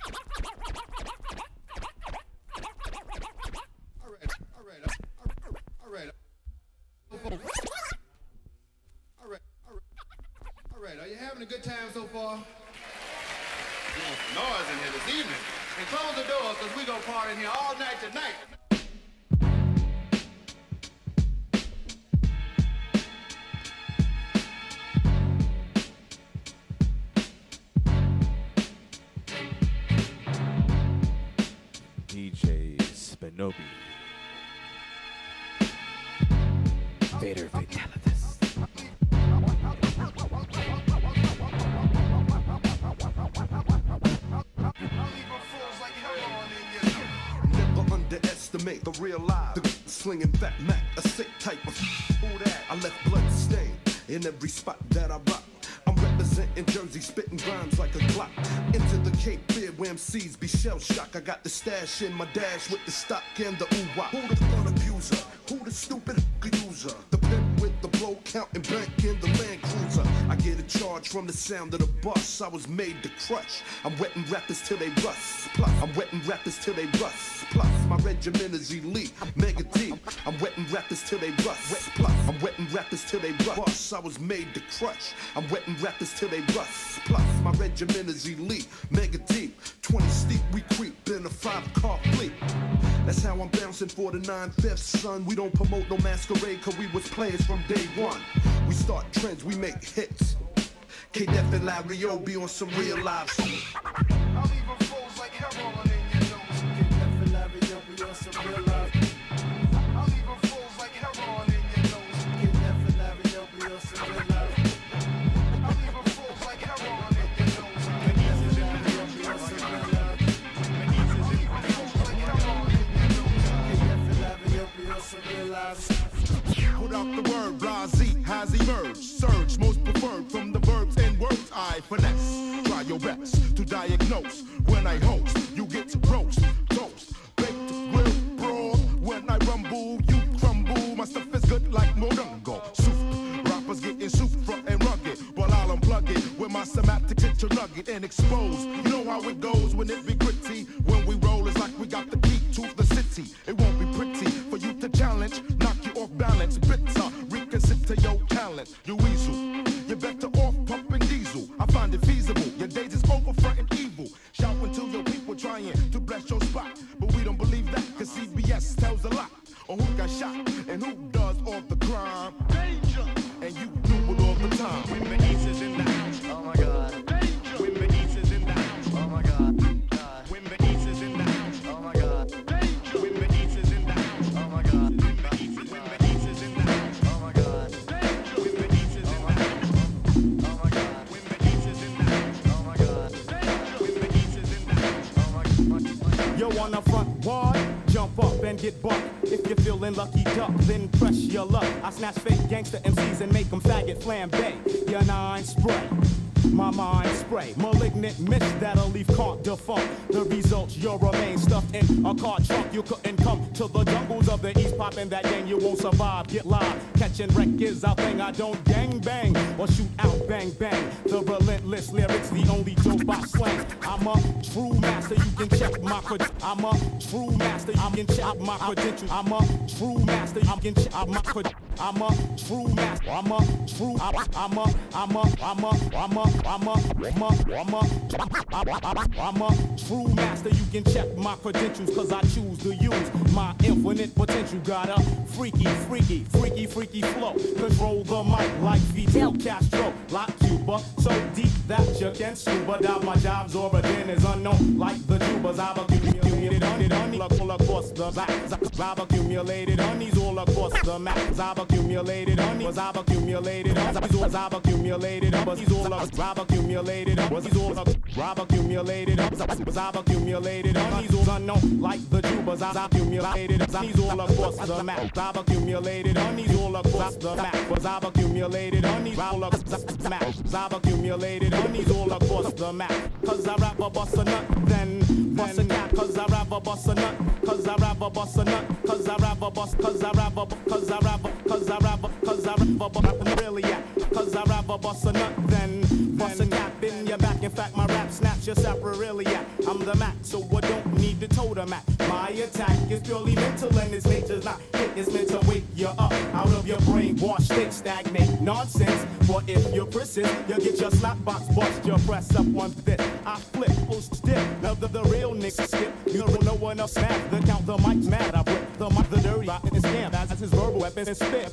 Alright, are you having a good time so far? Noise in here this evening. And close the doors because we gonna party in here all night tonight. DJ Spinobi. Vader Fatalitas. Never underestimate the real life. The slinging fat Mac, a sick type of who that. I left blood stain in every spot that I rock. I'm representing Jersey, spitting rhymes like a clock. Into the Cape Fear where MCs be shell shock. I got the stash in my dash with the stock and the ooh-wah. Who the fun abuser? Who the stupid user? The pimp with the blow counting bank in the Land Cruiser. I get a charge from the sound of the bus. I was made to crush. I'm wetting rappers till they rust. Plus, I'm wetting rappers till they rust. Plus, my regiment is elite, mega deep. I'm wetting rappers till they rust. Plus, I'm wetting rappers till they rust. I was made to crush. I'm wetting rappers till they rust. Plus, my regiment is elite, mega deep. 20 steep, we creep in a 5-car fleet. That's how I'm bouncing for the 9/5, son. We don't promote no masquerade, cause we was players from day one. We start trends, we make hits. K-Def and Larry O be on some real live shit. I'll leave a foes like heroin in your nose. K-Def and Larry O be on some real live. I'll leave a foes like heroin in your nose. K-Def and Larry O be on some real live. I'll leave a foes like heroin in your nose. K-Def and Larry O be on some real live. I'll leave a foes like heroin in your nose. K-Def and Larry O be on some real live. Put out the word, Blasi has emerged. Surge, most preferred from the verbs and words I finesse. Try your best to diagnose. When I host, you get to roast, toast, baked, grilled, broad. When I rumble, you crumble. My stuff is good like Morongo. Soup, rappers getting soup front and rugged. While I'll unplug it with my semantics, hit your nugget and expose. You know how it goes when it be gritty. When we roll, it's like we got the key to the city. It won't be pretty for you to challenge. Knock you off balance, bitter, reconsider your talent. You weasel, you're better off pumping diesel. I find it feasible, your days is over fronting evil. Shouting to your people trying to bless your spot. But we don't believe that, cause CBS tells a lot on who got shot and who does all the crime. Danger! And you do it all the time. Women East is in the house. Oh my god. Danger! Women East is in the house. Oh my god. Women East is in the house. Oh my god. Danger! Women East is in the house. Oh my god. Yo, on the front wall, jump up and get bucked. If you're feeling lucky duck, then press your luck. I snatch fake gangster MCs and make them faggot flambe. Your 9 spray, my mind spray. Malignant mist that'll leave can't defunct. The results, you'll remain stuffed in a car trunk. You couldn't come to the jungles of the East, poppin' that gang, you won't survive. Get live, catching wreck is our thing. I don't gang bang or shoot out bang bang. The relentless lyrics, the only dope I slang. I'm a true master, you can check my credentials. I'm a true master, you can check my credentials. I'm a true master, you can check my credentials. I'm a true master, I'm a true, I'm a true master, you can check my credentials, cause I choose to use my infinite potential. Got a freaky flow. Control the mic like Fidel Castro, like Cuba, so deep that you can scuba dive. My job's origin is unknown, like the tubers. I've accumulated honey all across the map. I've accumulated honeys all across the map. I've accumulated honeys. I've accumulated honeys. I've accumulated honeys all across. I've accumulated honeys all across. I've accumulated honeys. I've accumulated honeys all unknown, like the tubers. I've accumulated honeys all across the map. I've accumulated honeys all across the map. I've accumulated honeys all across the map. I've accumulated honeys all across the map. Cause I rap a bust a nut, then bust a cap. Cause I rap a bust a nut. Cause I rap a bust a nut. Cause I rap a bust. Cause I rap a. Cause I rap a. Cause I rap a. Cause I rap a. Really yeah. Cause I rap a bust a nut, then bust a cap in your back. In fact, my rap snaps get your sapriliac. I'm the Mac, so I don't need to toe the Mac. My attack is purely mental and its nature's not hit. It's meant to wake you up out of your brainwash state, stagnate nonsense. For if you're persist, you'll get your slap box bust. Your press up one fit. I flip, post stick. Now the real niggas skip. You know no one else mad. The count the mic's mad. I break the mic, the dirty, and scam. That's his verbal weapon and spit.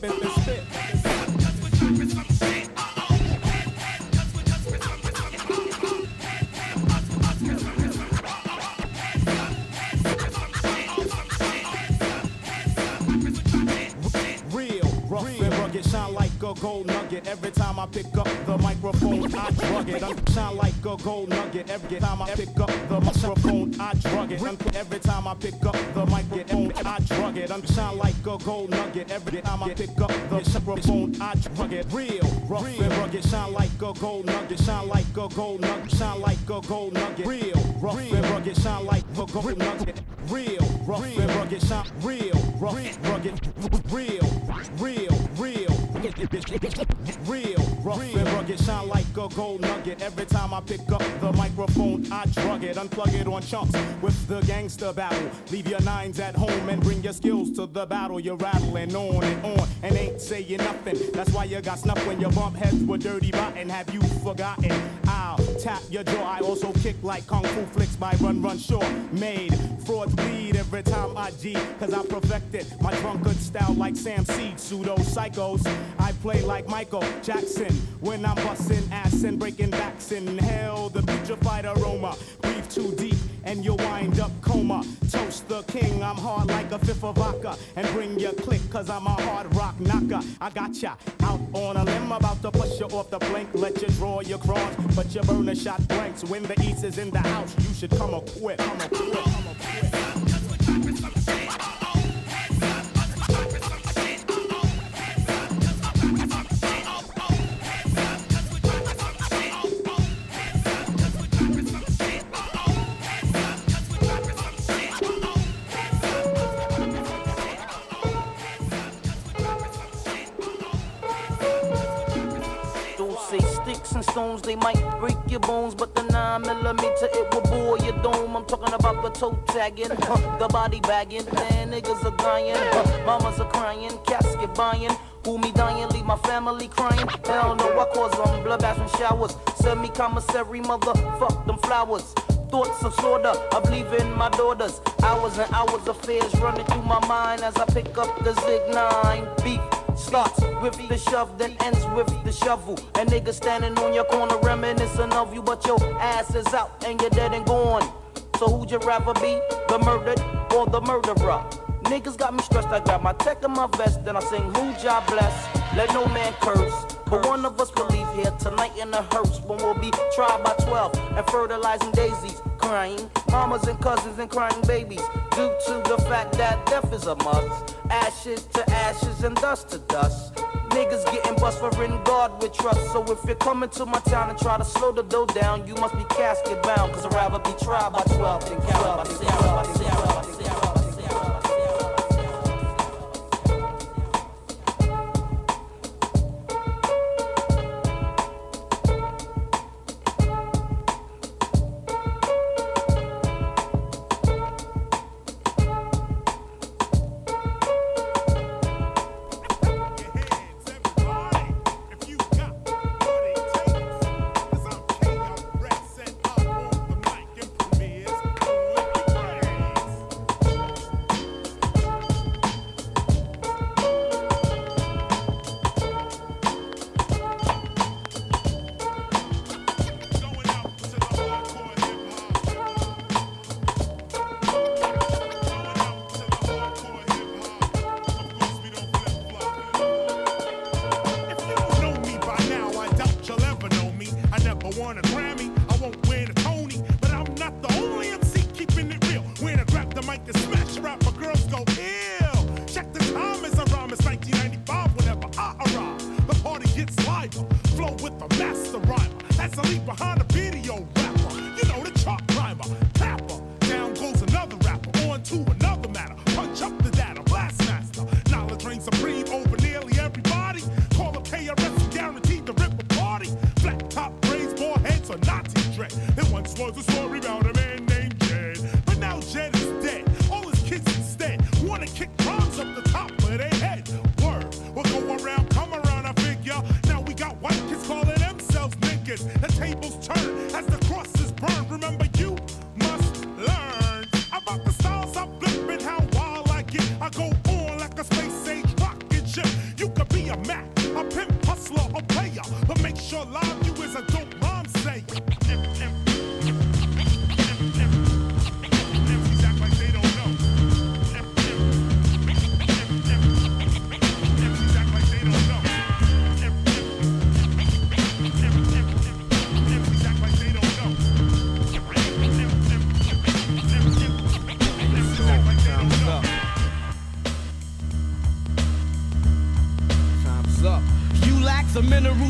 Shine like a gold nugget every time I pick up the microphone. I drug it. Shine like a gold nugget every time I pick up the microphone. I drug it. Every time I pick up the microphone, I drug it. Shine like a gold nugget every time I pick up the microphone. I drug it. Real, rough and rugged. Shine like a gold nugget. Shine like a gold nugget. Shine like a gold nugget. Real, rough and rugged. Shine like a gold nugget. Real, rough and rugged. Shine real, rough, rugged. Real, real, real. Real, rough and rugged, shine like a gold nugget. Every time I pick up the microphone, I drug it, unplug it on chunks with the gangster battle. Leave your nines at home and bring your skills to the battle. You're rattling on and ain't saying nothing. That's why you got snuffed when you bump heads with dirty rotten. Have you forgotten? I'll tap your jaw. I also kick like kung fu flicks by Run Short. Made frauds bleed every time I G, cause I perfected my drunkard style like Sam Seed. Pseudo psychos, I play like Michael Jackson when I'm busting ass and breaking backs. Inhale the putrefied aroma, breathe too deep and you'll wind up coma. Toast the king, I'm hard like a fifth of vodka, and bring your click cause I'm a hard rock knocker. I got ya out on a limb, about to push you off the plank. Let you draw your cross, but your burner shot blanks. When the East is in the house, you should come equipped. Sticks and stones, they might break your bones, but the 9mm, it will bore your dome. I'm talking about the toe tagging, the body bagging. Man, niggas are dying, mamas are crying, casket buying. Who me dying, leave my family crying. Hell no, I cause them bloodbaths and showers. Send me commissary, motherfuck them flowers. Thoughts of slaughter, of leaving my daughters. Hours and hours of fears running through my mind as I pick up the Zig 9. Beef starts with the shove, then ends with the shovel. And niggas standing on your corner reminiscing of you, but your ass is out and you're dead and gone. So who'd you rather be, the murdered or the murderer? Niggas got me stressed, I got my tech in my vest, then I sing who job bless, let no man curse. But one of us will leave here tonight in a hearse, when we'll be tried by 12 and fertilizing daisies, crying mamas and cousins and crying babies, due to the fact that death is a must. Ashes to ashes and dust to dust. Niggas getting bust for in God with trust. So if you're coming to my town and try to slow the dough down, you must be casket bound, cause I'd rather be tried by 12 than counted by 6.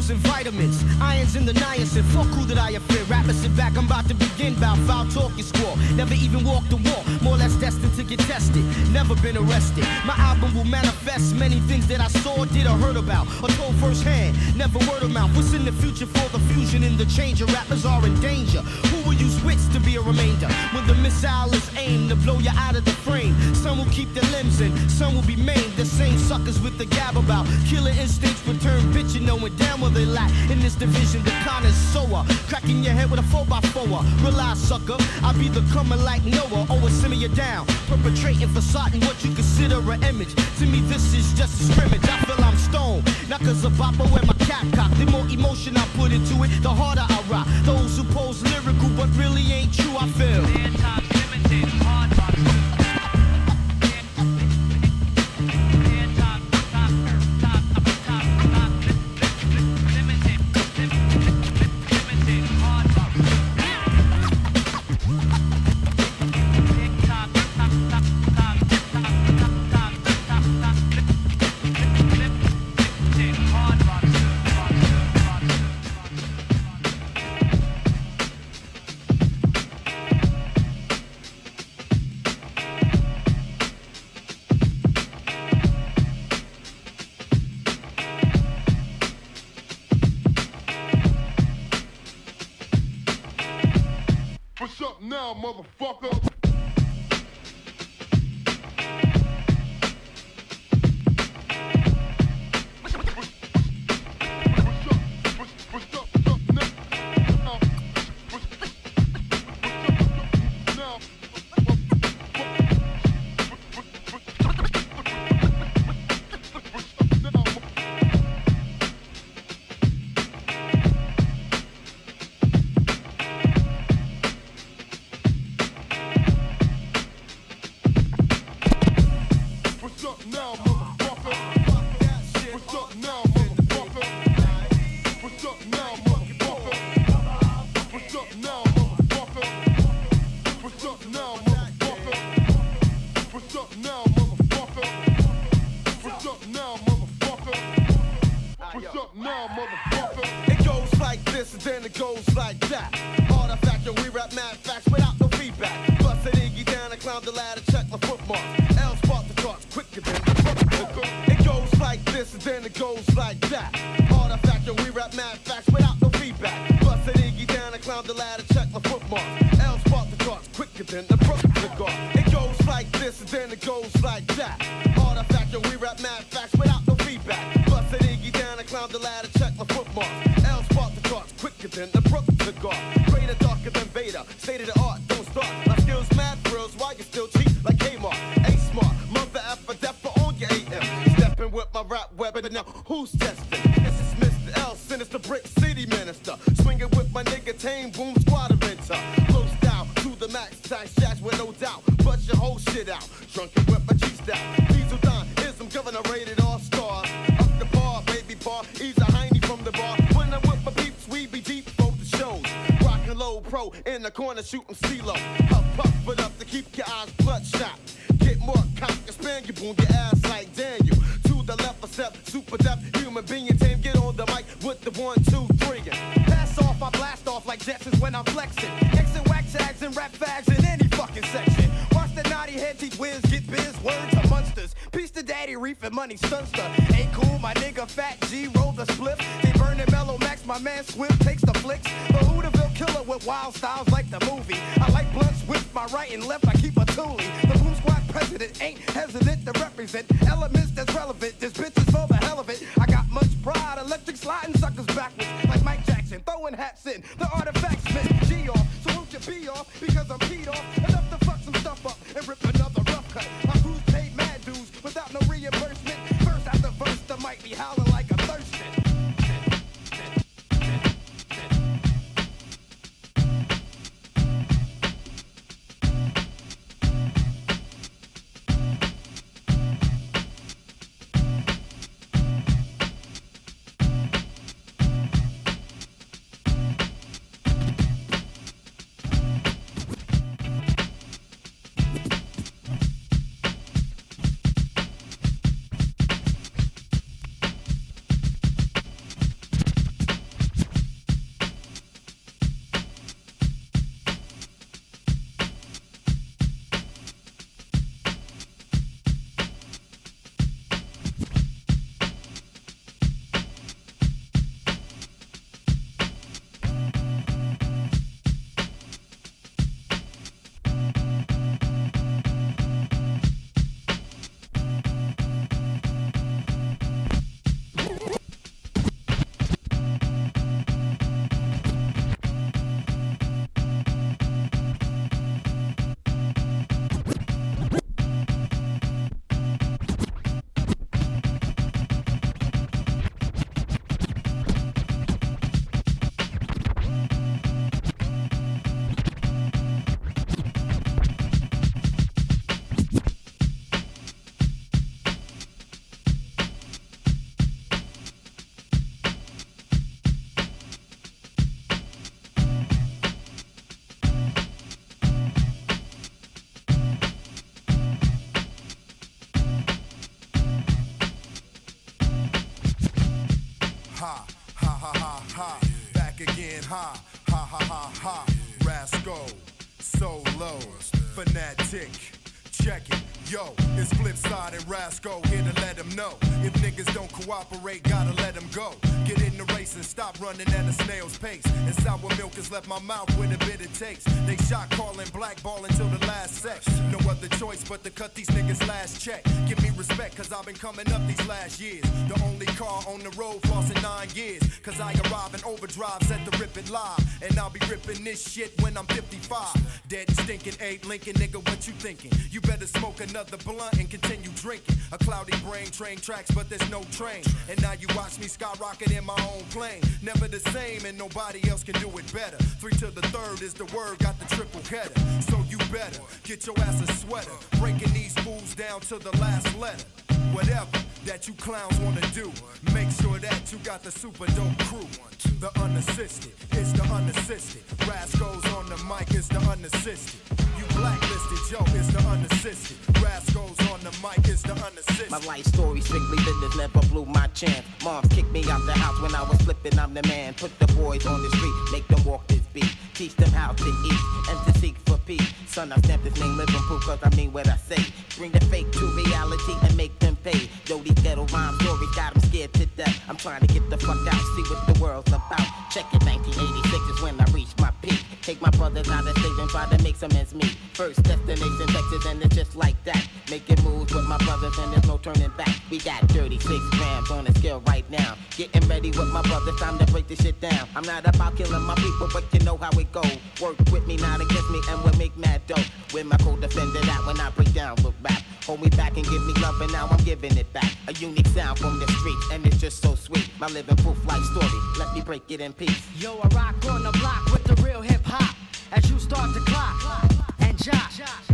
losing vitamins. Irons in the niacin. Fuck who that I fear. Rappers sit back, I'm about to begin. Bout foul talk you squall. Never even walked the walk. More or less destined to get tested. Never been arrested. My album will manifest many things that I saw, did or heard about, or told firsthand. Never word of mouth. What's in the future for the fusion and the change? Of rappers are in danger. Who will use wits to be a remainder? When the missile is aimed to blow you out of the frame. Some will keep their limbs in, some will be maimed. The same suckers with the gab about killer instincts return bitchin', knowing damn well they lack in this division. The connoisseur, cracking your head with a 4x4. Realize, sucker, I be the comer like Noah. Always simmer you down, perpetrating facade and what you consider an image. To me, this is just a scrimmage. I feel I'm stoned, not cause of Bopper and my cap cock. The more emotion I put into it, the harder I rock. Those who pose lyrical but really ain't true, I feel. What's up now, motherfucker? It goes like this and then it goes like that. Artifact, yo, we rap mad facts without no feedback. Bust an Iggy down and climb the ladder, check my footmarks. L spot the charts quicker than the It goes like this and then it goes like that. Artifact, yo, we rap mad facts without no feedback. Bust an Iggy down and climb the ladder, check my footmarks. L spot the charts quicker than the It goes like this and then it goes like that. Artifact, yo, we rap mad facts without no feedback. Bust an Iggy down and climb the ladder, check my footmarks. L spot the charts quicker than the Greater, darker than Vader. State of the art, don't start. My skills mad thrills, why you still cheat like Kmart? A-smart, mother effer, deaf on your AM. Stepping with my rap weapon, now who's testing? This is Mr. L, sinister brick city minister. Swinging with my nigga Tame, boom squad inventor. Close down to the max, tight stacks with no doubt. Bust your whole shit out, drunken with my cheese down. Diesel Don, ism governor rated all stars. Up the bar, baby bar, ease a hiney from the bar. When I'm with my peeps, we be deep for the shows. Rockin' low pro, in the corner shooting CeeLo. Huff, puff it up to keep your eyes bloodshot. Get more cock and span you, boom your ass like Daniel. To the left, a step, super deaf, human being tame. Get on the mic with the 1, 2, 3. And pass off, I blast off like Jetsons when I'm flexing. Exit whack tags and rap fags in any fucking section. Watch the naughty head teach whiz, get biz, words are monsters. Peace to Daddy Reef and Money Stunster. Ain't cool, my nigga Fat G roll the split. They burnin' Mellow Max, my man Swift takes the flicks. The Hooterville killer with wild styles like the movie. I like blunts with my right and left, I keep a toolie. The Boom Squad president ain't hesitant to represent elements that's relevant. This bitch is for the hell of it. I got much pride, electric sliding suckers backwards like Mike Jackson, throwing hats in. The artifacts meant G off, so won't you be off? Because I'm keyed off, enough to fuck some stuff up and rip another rough cut. My crews paid mad dues without no reimbursement. First after verse, the mic be howling like a thirsting. ha, ha ha ha ha. Rascal, solo, fanatic. Check it, yo, it's Flipside and Rascal here to let them know. If niggas don't cooperate, gotta let them go. Get in the race and stop running at a snail's pace. And sour milk has left my mouth with a bitter taste. They shot calling, blackballing till the last sex. No other choice but to cut these niggas last check. Give me respect, cause I've been coming up these last years. The only car on the road flossing 9 years. Cause I arrive in overdrive, set to rip it live. And I'll be ripping this shit when I'm 55. Dead and stinking, ain't Lincoln, nigga, what you thinking? You better smoke another blunt and continue drinking. A cloudy brain, train tracks, but there's no train. And now you watch me skyrocket in my own plane. Never the same, and nobody else can do it better. 3 to the 3rd is the word, got the triple header. So you better get your ass a sweater. Breaking these fools down to the last letter. Whatever that you clowns wanna do, make sure that you got the super dope crew. The unassisted, it's the unassisted. Rascals on the mic, it's the unassisted. You blacklisted, yo, it's the unassisted. Rascals on the mic, it's the unassisted. My life story strictly business, never blew my chance. Mom kicked me out the house when I was flipping, I'm the man. Put the boys on the street, make them walk this beat. Teach them how to eat and to seek for peace. Son, I stamped this name living proof cause I mean what I say. Bring the fake to reality and make them pay. Yo, these ghetto rhyme stories got them scared to death. I'm trying to get the fuck out, see what the world's about. Check it, 1986 is when I reached my peak. Take my brothers out of state and try to make some ends meet. First destination Texas and it's just like that. Making moves with my brothers and there's no turning back. We got 36 grams on the scale right now. Getting ready with my brothers, time to break this shit down. I'm not about killing my people, but you know how it go. Work with me, not against me, and we'll make mad dough. With my co-defender that when I break down, look back. Hold me back and give me love, and now I'm giving it back. A unique sound from the streets, and it's just so sweet. My living proof life story, let me break it in peace. Yo, I rock on the block with the real hip-hop. As you start to clock and jock.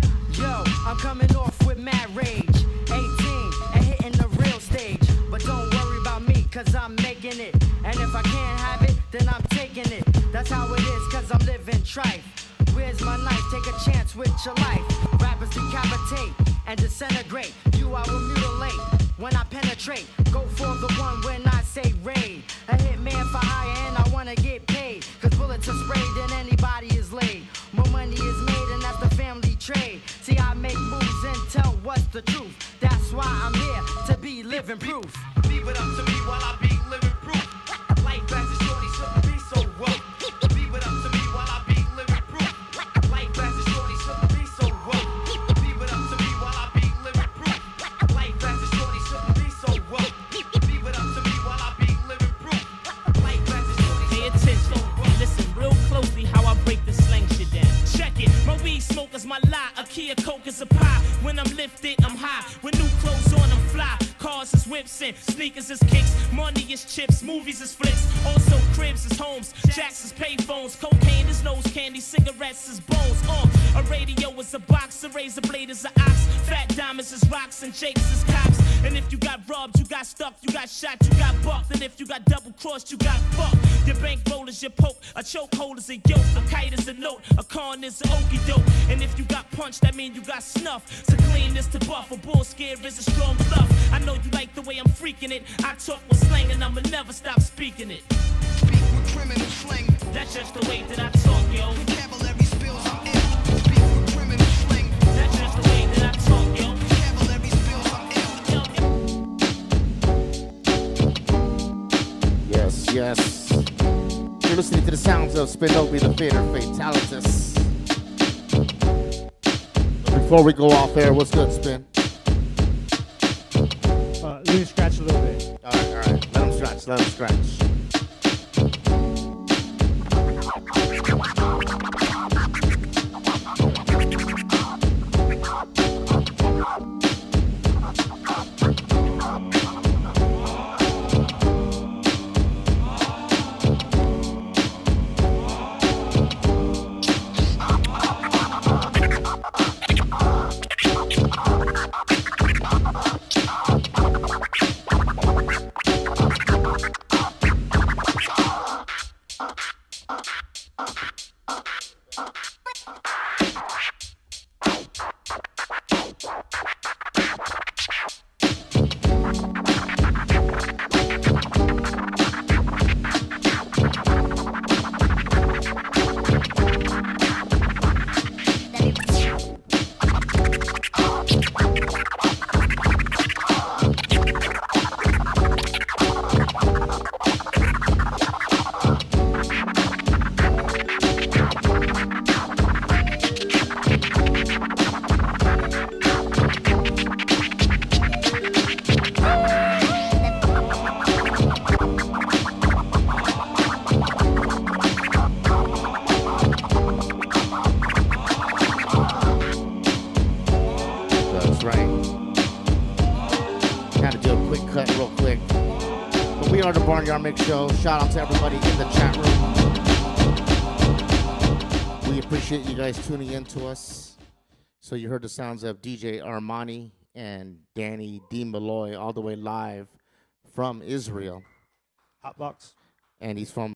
Yo, I'm coming off with mad rage. 18 and hitting the real stage. But don't worry about me, cause I'm making it. And if I can't have it, then I'm taking it. That's how it is, cause I'm living trife. Where's my knife? Take a chance with your life. Rappers decapitate and disintegrate. You I will mutilate when I penetrate. Go for the one when I say raid. A hitman for hire and I wanna get paid. Cause bullets are sprayed and anybody is laid. More money is made and that's the family trade. See, I make moves and tell what's the truth. That's why I'm here to be living proof. Leave it up to me while I be living proof. Life as a shorty shouldn't be so rough. Leave it up to me while I be living proof. Life as a shorty shouldn't be so rough. Leave it up to me while I be living proof. Life as a shorty shouldn't be so rough. Leave it up to me while I be living proof. Life as a shorty. Pay attention, listen real closely how I break the slang shit down. Check it, my weed smoke is my lie. A key of coke is a pie. When I'm lifted, I'm high. With new clothes on, I'm fly. Cars is whips and sneakers is kicks. Money is chips, movies is flicks. Also cribs is homes, jacks is payphones. Cocaine is nose candy, cigarettes is bones. A radio is a box, a razor blade is an ox. Fat diamonds is rocks and jakes is cops. And if you got robbed, you got stuck, you got shot, you got bucked. And if you got double crossed, you got fucked. Your bankroll is your poke, a chokehold is a yoke, a kite is a note, a con is an okie doke. And if you got punched, that mean you got snuff. So clean is to buff, a bull scare is a strong bluff. I know you like the way I'm freaking it. I talk with slang and I'ma never stop speaking it. Speak with criminal slang. That's just the way that I talk, yo. Vocabulary spills, I'm ill. Speak with criminal slang. That's just the way that I talk, yo. Vocabulary spills, I'm ill. Yes, yes. You're listening to the sounds of Spinobi, the Theater Fatalitas. Before we go off air, what's good, Spin? Let me scratch a little bit. All right. Let him scratch, let him scratch. cut real quick. But we are the Barnyard Mix Show. Shout out to everybody in the chat room. We appreciate you guys tuning in to us. So you heard the sounds of DJ Armani and Danny D. Malloy all the way live from Israel. Hotbox. And he's from